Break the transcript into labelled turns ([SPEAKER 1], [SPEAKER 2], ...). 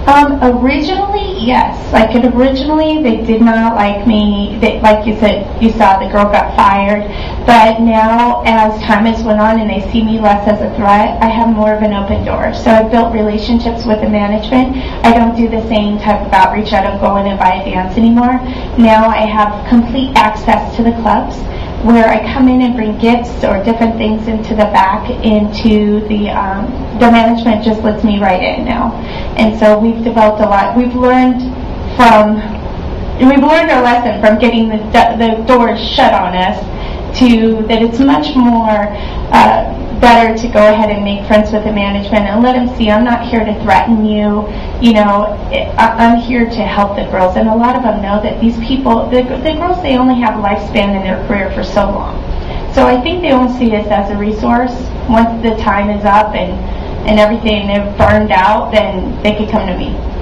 [SPEAKER 1] Originally, yes. Like, originally, they did not like me. Like you said, you saw the girl got fired. But now, as time has went on and they see me less as a threat, I have more of an open door. So I've built relationships with the management. I don't do the same type of outreach. I don't go in and buy a dance anymore. Now I have complete access to the clubs, where I come in and bring gifts or different things into the back, into the management just lets me right in now. And so we've developed a lot. We've learned our lesson from getting the doors shut on us to that it's much more better to go ahead and make friends with the management and let them see I'm not here to threaten you. You know, I'm here to help the girls. And a lot of them know that these people, the girls, they only have a lifespan in their career for so long. So I think they only see us as a resource. Once the time is up and everything, they're burned out, then they could come to me.